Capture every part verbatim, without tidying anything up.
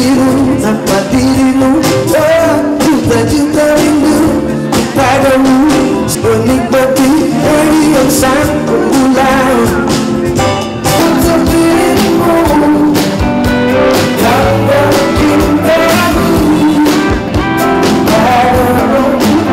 dirimu, tanpa dirimu, oh, juta-juta rindu padamu, menikmati hari yang sangat berulang. Untuk dirimu, tanpa cintamu padamu.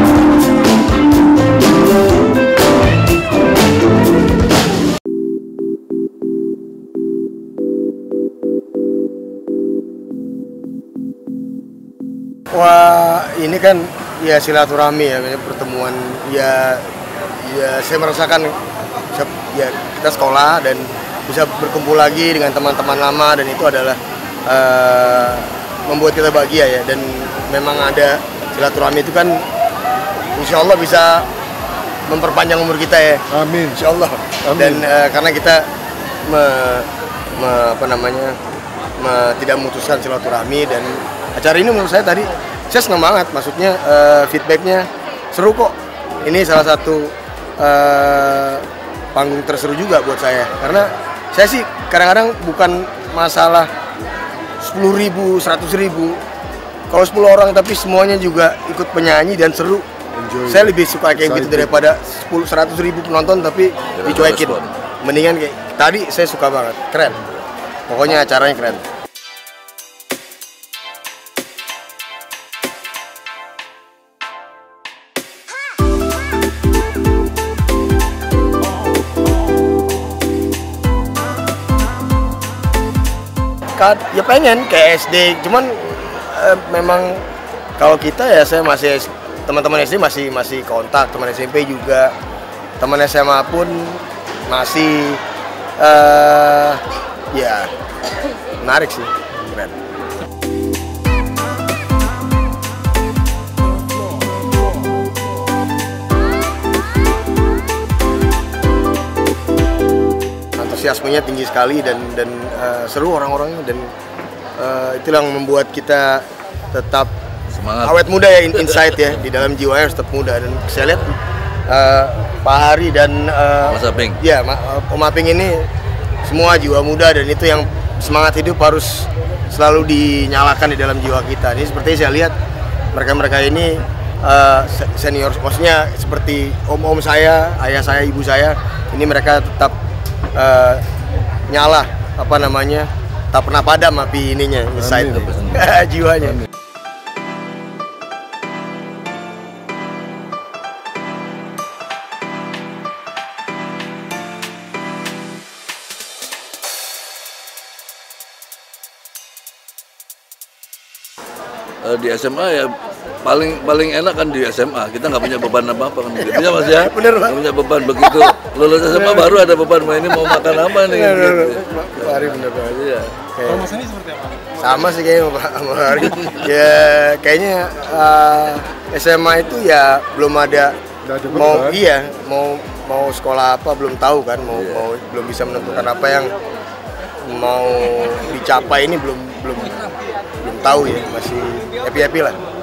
Wah, ini kan ya silaturahmi ya, pertemuan ya, ya saya merasakan ya kita sekolah dan bisa berkumpul lagi dengan teman-teman lama, dan itu adalah uh, membuat kita bahagia ya. Dan memang ada silaturahmi itu kan insya Allah bisa memperpanjang umur kita ya. Amin. Insya Allah. Amin. Dan uh, karena kita me, me, apa namanya me, tidak memutuskan silaturahmi, dan acara ini menurut saya tadi saya senang banget, maksudnya uh, feedbacknya seru kok. Ini salah satu uh, panggung terseru juga buat saya, karena saya sih kadang-kadang bukan masalah sepuluh ribu, seratus ribu, kalau sepuluh orang tapi semuanya juga ikut penyanyi dan seru. Enjoy. Saya lebih suka kayak gitu daripada sepuluh, seratus ribu penonton tapi dicuekin. Mendingan kayak tadi, saya suka banget, keren. Pokoknya acaranya keren. Ya pengen kayak S D, cuman eh, memang kalau kita ya, saya masih teman-teman S D masih masih kontak, teman S M P juga, teman S M A pun masih eh, ya menarik sih, keren. Antusiasmenya tinggi sekali dan dan uh, seru orang-orangnya, dan uh, itu yang membuat kita tetap semangat, awet muda ya, inside ya, di dalam jiwanya tetap muda. Dan saya lihat uh, Pak Hari dan uh, Mas Aping, ya Om Aping ini semua jiwa muda, dan itu yang semangat hidup harus selalu dinyalakan di dalam jiwa kita. Ini seperti saya lihat mereka-mereka ini uh, senior, maksudnya seperti om-om saya, ayah saya, ibu saya, ini mereka tetap Uh, nyala, apa namanya, tak pernah padam api ininya, inside jiwanya. Amin. Uh, di S M A ya paling paling enak kan di S M A, kita nggak punya beban apa-apa kan gitu ya Mas ya. Bener, Pak. Nggak punya beban, begitu lulus S M A baru ada beban, mau ini mau makan apa nih bener, gitu. Pak Hari bener banget ya. Kalau Mas ini seperti apa? Sama sih kayaknya Pak Hari. Ya kayaknya uh, S M A itu ya belum ada mau kan? Iya mau mau sekolah apa belum tahu kan, mau yeah. mau belum bisa menentukan apa yang mau dicapai, ini belum belum belum tahu ya, masih happy happy lah.